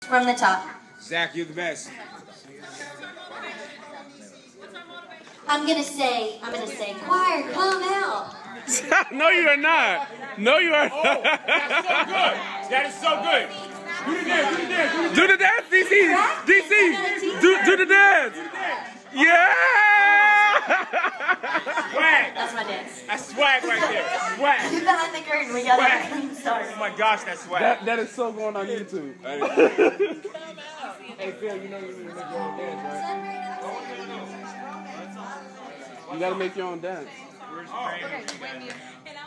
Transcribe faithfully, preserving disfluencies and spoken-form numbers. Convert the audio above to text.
From the top. Zach, you're the best. I'm gonna say, I'm gonna say, choir, come out. No, you are not. No, you are not. Oh, that's so good. That is so good. Do the dance, do the dance, do the dance, D C. D C, do, do the dance. Yeah! Swag. That's my dance. That's swag right there. Swag. Get behind the curtain. We gotta start. Oh my gosh, that's swag. That, that is so going on YouTube. Hey Phil, you know you need to make your own dance, right? You gotta make your own dance. Where's